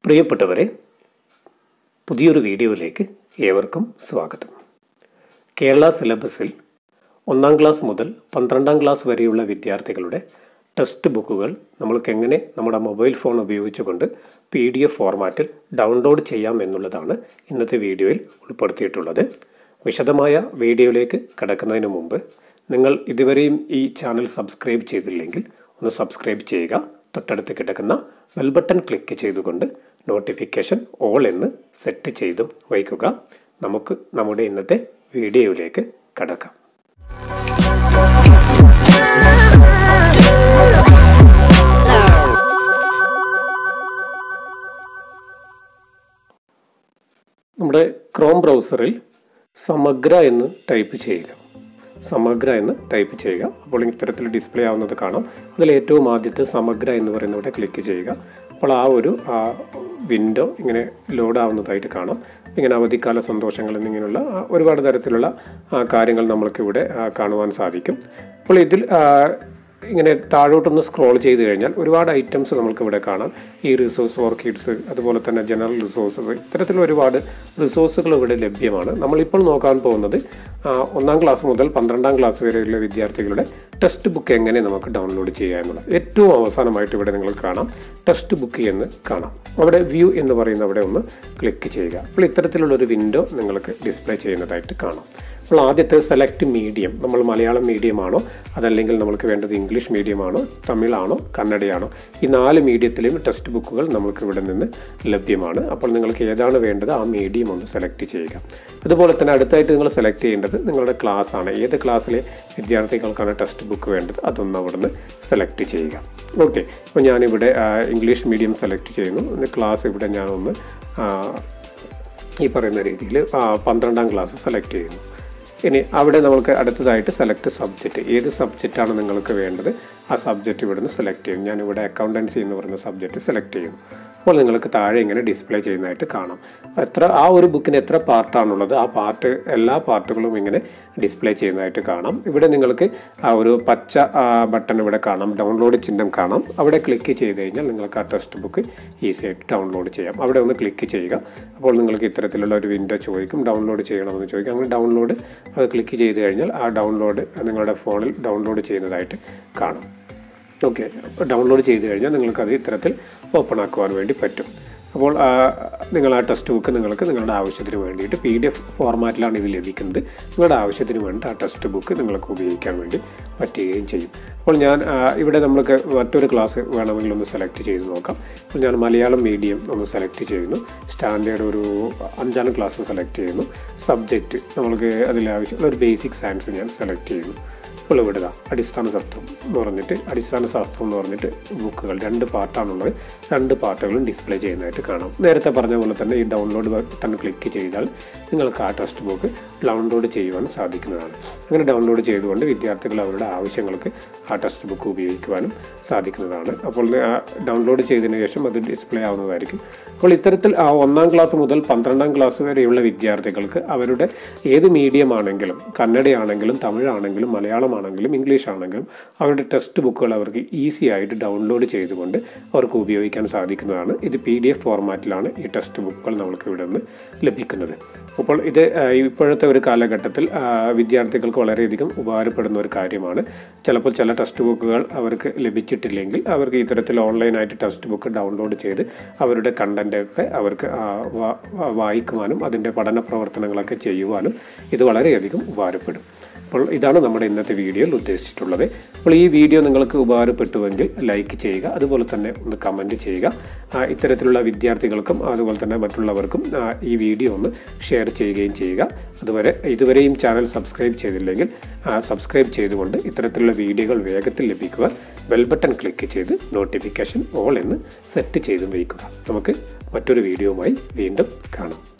പ്രിയപ്പെട്ടവരെ, പുതിയൊരു വീഡിയോയിലേക്ക് ഏവർക്കും സ്വാഗതം. കേരള സിലബസിൽ 1ാം ക്ലാസ് മുതൽ 12ാം ക്ലാസ് വരെയുള്ള വിദ്യാർത്ഥികളുടെ ടെക്സ്റ്റ് ബുക്കുകൾ നമ്മൾക്ക് എങ്ങനെ നമ്മുടെ മൊബൈൽ ഫോൺ ഉപയോഗിച്ചുകൊണ്ട് PDF ഫോർമാറ്റിൽ ഡൗൺലോഡ് ചെയ്യാം എന്നുള്ളതാണ് ഇന്നത്തെ വീഡിയോയിൽ ഉൾപ്പെടുത്തിയിട്ടുള്ളത്. വിശദമായ വീഡിയോയിലേക്ക് കടക്കുന്നതിന് മുമ്പ് നിങ്ങൾ ഇതുവരെയും ഈ ചാനൽ സബ്സ്ക്രൈബ് ചെയ്തില്ലെങ്കിൽ ഒന്ന് സബ്സ്ക്രൈബ് ചെയ്യുക. തൊട്ടടുത്ത് കിടക്കുന്ന ബെൽ ബട്ടൺ ക്ലിക്ക് ചെയ്തുകൊണ്ട് നോട്ടിഫിക്കേഷൻ ഓൾ എന്ന് സെറ്റ് ചെയ്തും വയ്ക്കുക. നമുക്ക് നമ്മുടെ ഇന്നത്തെ വീഡിയോയിലേക്ക് കടക്കാം. നമ്മുടെ ക്രോം ബ്രൗസറിൽ സമഗ്ര എന്ന് ടൈപ്പ് ചെയ്യുക. അപ്പോൾ ഇത്തരത്തിൽ ഡിസ്പ്ലേ ആവുന്നത് കാണാം. അതിൽ ഏറ്റവും ആദ്യത്തെ സമഗ്ര എന്ന് പറയുന്നവിടെ ക്ലിക്ക് ചെയ്യുക. അപ്പോൾ ആ ഒരു വിൻഡോ ഇങ്ങനെ ലോഡ് ആവുന്നതായിട്ട് കാണാം. ഇങ്ങനെ അവധിക്കാല സന്തോഷങ്ങൾ എന്നിങ്ങനെയുള്ള ഒരുപാട് തരത്തിലുള്ള കാര്യങ്ങൾ നമ്മൾക്കിവിടെ കാണുവാൻ സാധിക്കും. അപ്പോൾ ഇതിൽ ഇങ്ങനെ താഴോട്ടൊന്ന് സ്ക്രോൾ ചെയ്ത് കഴിഞ്ഞാൽ ഒരുപാട് ഐറ്റംസ് നമുക്കിവിടെ കാണാം. ഈ റിസോഴ്സ് ഫോർ കിഡ്സ്, അതുപോലെ തന്നെ ജനറൽ റിസോഴ്സസ്, ഇത്തരത്തിലുള്ള ഒരുപാട് റിസോഴ്സുകൾ ഇവിടെ ലഭ്യമാണ്. നമ്മളിപ്പോൾ നോക്കാൻ പോകുന്നത് 1ാം ക്ലാസ് മുതൽ 12ാം ക്ലാസ് വരെയുള്ള വിദ്യാർത്ഥികളുടെ ടെക്സ്റ്റ് ബുക്ക് എങ്ങനെ നമുക്ക് ഡൗൺലോഡ് ചെയ്യുക എന്നുള്ളത്. ഏറ്റവും അവസാനമായിട്ട് ഇവിടെ നിങ്ങൾക്ക് കാണാം ടെക്സ്റ്റ് ബുക്ക് എന്ന് കാണാം. അവിടെ വ്യൂ എന്ന് പറയുന്ന അവിടെ ഒന്ന് ക്ലിക്ക് ചെയ്യുക. അപ്പോൾ ഇത്തരത്തിലുള്ളൊരു വിൻഡോ നിങ്ങൾക്ക് ഡിസ്പ്ലേ ചെയ്യുന്നതായിട്ട് കാണാം. അപ്പോൾ ആദ്യത്തെ സെലക്ട് മീഡിയം, നമ്മൾ മലയാളം മീഡിയമാണോ അതല്ലെങ്കിൽ നമ്മൾക്ക് വേണ്ടത് ഇംഗ്ലീഷ് മീഡിയമാണോ തമിഴാണോ കന്നഡയാണോ, ഈ 4 മീഡിയത്തിലെയും ടെക്സ്റ്റ് ബുക്കുകൾ നമുക്ക് ഇവിടെ നിന്ന് ലഭ്യമാണ്. അപ്പോൾ നിങ്ങൾക്ക് ഏതാണ് വേണ്ടത് ആ മീഡിയം ഒന്ന് സെലക്ട് ചെയ്യുക. അതുപോലെ തന്നെ അടുത്തായിട്ട് നിങ്ങൾ സെലക്ട് ചെയ്യേണ്ടത് നിങ്ങളുടെ ക്ലാസ് ആണ്. ഏത് ക്ലാസ്സിലെ വിദ്യാർത്ഥികൾക്കാണ് ടെക്സ്റ്റ് ബുക്ക് വേണ്ടത് അതൊന്ന് അവിടെ നിന്ന് സെലക്ട് ചെയ്യുക. ഓക്കെ, അപ്പോൾ ഞാനിവിടെ ഇംഗ്ലീഷ് മീഡിയം സെലക്ട് ചെയ്യുന്നു. ക്ലാസ് ഇവിടെ ഞാനൊന്ന് ഈ പറയുന്ന രീതിയിൽ 12ാം ക്ലാസ് സെലക്ട് ചെയ്യുന്നു. ഇനി അവിടെ നമുക്ക് അടുത്തതായിട്ട് സെലക്ട് സബ്ജക്റ്റ്, ഏത് സബ്ജക്റ്റാണ് നിങ്ങൾക്ക് വേണ്ടത് ആ സബ്ജക്റ്റ് ഇവിടെ നിന്ന് സെലക്ട് ചെയ്യും. ഞാനിവിടെ അക്കൗണ്ടൻസി എന്ന് പറയുന്ന സബ്ജക്റ്റ് സെലക്ട് ചെയ്യുന്നു. അപ്പോൾ നിങ്ങൾക്ക് താഴെ ഇങ്ങനെ ഡിസ്പ്ലേ ചെയ്യുന്നതായിട്ട് കാണാം. ആ ഒരു ബുക്കിന് എത്ര പാർട്ടാണുള്ളത് ആ എല്ലാ പാർട്ടുകളും ഇങ്ങനെ ഡിസ്പ്ലേ ചെയ്യുന്നതായിട്ട് കാണാം. ഇവിടെ നിങ്ങൾക്ക് ഒരു പച്ച ബട്ടൺ ഇവിടെ കാണാം, ഡൗൺലോഡ് ചിഹ്നം കാണാം. അവിടെ ക്ലിക്ക് ചെയ്ത് കഴിഞ്ഞാൽ നിങ്ങൾക്ക് ആ ടെക്സ്റ്റ് ബുക്ക് ഈസി ആയിട്ട് ഡൗൺലോഡ് ചെയ്യാം. അവിടെ ഒന്ന് ക്ലിക്ക് ചെയ്യുക. അപ്പോൾ നിങ്ങൾക്ക് ഇത്തരത്തിലുള്ള ഒരു വിൻഡോ ചോദിക്കും, ഡൗൺലോഡ് ചെയ്യണമെന്ന് ചോദിക്കും. അങ്ങനെ ഡൗൺലോഡ് അത് ക്ലിക്ക് ചെയ്ത് കഴിഞ്ഞാൽ ആ ഡൗൺലോഡ് നിങ്ങളുടെ ഫോണിൽ ഡൗൺലോഡ് ചെയ്യുന്നതായിട്ട് കാണാം. ഓക്കെ, അപ്പോൾ ഡൗൺലോഡ് ചെയ്ത് കഴിഞ്ഞാൽ നിങ്ങൾക്കത് ഇത്തരത്തിൽ ഓപ്പൺ ആക്കുവാൻ വേണ്ടി പറ്റും. അപ്പോൾ നിങ്ങൾ ആ ടെക്സ്റ്റ് ബുക്ക് നിങ്ങൾക്ക് നിങ്ങളുടെ ആവശ്യത്തിന് വേണ്ടിയിട്ട് PDF ഫോർമാറ്റിലാണ് ഇത് ലഭിക്കുന്നത്. നിങ്ങളുടെ ആവശ്യത്തിന് വേണ്ടി ആ ടെക്സ്റ്റ് ബുക്ക് നിങ്ങൾക്ക് ഉപയോഗിക്കാൻ വേണ്ടി പറ്റുകയും ചെയ്യും. അപ്പോൾ ഞാൻ ഇവിടെ നമുക്ക് മറ്റൊരു ക്ലാസ് വേണമെങ്കിൽ ഒന്ന് സെലക്ട് ചെയ്ത് നോക്കാം. അപ്പോൾ ഞാൻ മലയാളം മീഡിയം ഒന്ന് സെലക്ട് ചെയ്യുന്നു. സ്റ്റാൻഡേർഡ് ഒരു 5ാം ക്ലാസ് സെലക്ട് ചെയ്യുന്നു. സബ്ജക്റ്റ് നമ്മൾക്ക് അതിലാവശ്യമുള്ള ഒരു ബേസിക് സയൻസ് ഞാൻ സെലക്ട് ചെയ്യുന്നു. ഇപ്പോൾ ഇവിടെ അടിസ്ഥാന ശാസ്ത്രം എന്ന് പറഞ്ഞിട്ട് ബുക്കുകൾ 2 പാർട്ടാണുള്ളത്. 2 പാർട്ടുകളും ഡിസ്പ്ലേ ചെയ്യുന്നതായിട്ട് കാണാം. നേരത്തെ പറഞ്ഞ പോലെ തന്നെ ഈ ഡൗൺലോഡ് ബട്ടൺ ക്ലിക്ക് ചെയ്താൽ നിങ്ങൾക്ക് ആ ടെക്സ്റ്റ് ബുക്ക് ഡൗൺലോഡ് ചെയ്യുവാൻ സാധിക്കുന്നതാണ്. അങ്ങനെ ഡൗൺലോഡ് ചെയ്തുകൊണ്ട് വിദ്യാർത്ഥികൾ അവരുടെ ആവശ്യങ്ങൾക്ക് ആ ടെക്സ്റ്റ് ബുക്ക് ഉപയോഗിക്കുവാനും സാധിക്കുന്നതാണ്. അപ്പോൾ ഡൗൺലോഡ് ചെയ്തതിന് ശേഷം അത് ഡിസ്പ്ലേ ആവുന്നതായിരിക്കും. അപ്പോൾ ഇത്തരത്തിൽ 1ാം ക്ലാസ് മുതൽ 12ാം ക്ലാസ് വരെയുള്ള വിദ്യാർത്ഥികൾക്ക് അവരുടെ ഏത് മീഡിയം ആണെങ്കിലും, കന്നഡയാണെങ്കിലും തമിഴാണെങ്കിലും മലയാളമാണെങ്കിലും ഇംഗ്ലീഷ് ആണെങ്കിലും അവരുടെ ടെക്സ്റ്റ് ബുക്കുകൾ അവർക്ക് ഈസി ആയിട്ട് ഡൗൺലോഡ് ചെയ്തുകൊണ്ട് അവർക്ക് ഉപയോഗിക്കാൻ സാധിക്കുന്നതാണ്. ഇത് PDF ഫോർമാറ്റിലാണ് ഈ ടെക്സ്റ്റ് ബുക്കുകൾ നമ്മൾക്ക് ഇവിടെ നിന്ന് ലഭിക്കുന്നത്. അപ്പോൾ ഇത് ഇപ്പോഴത്തെ ഒരു കാലഘട്ടത്തിൽ വിദ്യാർത്ഥികൾക്ക് വളരെയധികം ഉപകാരപ്പെടുന്ന ഒരു കാര്യമാണ്. ചിലപ്പോൾ ചില ടെക്സ്റ്റ് ബുക്കുകൾ അവർക്ക് ലഭിച്ചിട്ടില്ലെങ്കിൽ അവർക്ക് ഇത്തരത്തിൽ ഓൺലൈനായിട്ട് ടെക്സ്റ്റ് ബുക്ക് ഡൗൺലോഡ് ചെയ്ത് അവരുടെ കണ്ടൻറ്റൊക്കെ അവർക്ക് വായിക്കുവാനും അതിൻ്റെ പഠന പ്രവർത്തനങ്ങളൊക്കെ ചെയ്യുവാനും ഇത് വളരെയധികം ഉപകാരപ്പെടും. അപ്പോൾ ഇതാണ് നമ്മുടെ ഇന്നത്തെ വീഡിയോയിൽ ഉദ്ദേശിച്ചിട്ടുള്ളത്. അപ്പോൾ ഈ വീഡിയോ നിങ്ങൾക്ക് ഉപകാരപ്പെട്ടുവെങ്കിൽ ലൈക്ക് ചെയ്യുക, അതുപോലെ തന്നെ ഒന്ന് കമൻറ്റ് ചെയ്യുക. ഇത്തരത്തിലുള്ള വിദ്യാർത്ഥികൾക്കും അതുപോലെ തന്നെ മറ്റുള്ളവർക്കും ഈ വീഡിയോ ഒന്ന് ഷെയർ ചെയ്യുകയും ചെയ്യുക. ഇതുവരെയും ചാനൽ സബ്സ്ക്രൈബ് ചെയ്തില്ലെങ്കിൽ സബ്സ്ക്രൈബ് ചെയ്തുകൊണ്ട് ഇത്തരത്തിലുള്ള വീഡിയോകൾ വേഗത്തിൽ ലഭിക്കുവാൻ ബെൽ ബട്ടൺ ക്ലിക്ക് ചെയ്ത് നോട്ടിഫിക്കേഷൻ ഓൾ എന്ന് സെറ്റ് ചെയ്തും വയ്ക്കുക. നമുക്ക് മറ്റൊരു വീഡിയോയുമായി വീണ്ടും കാണാം.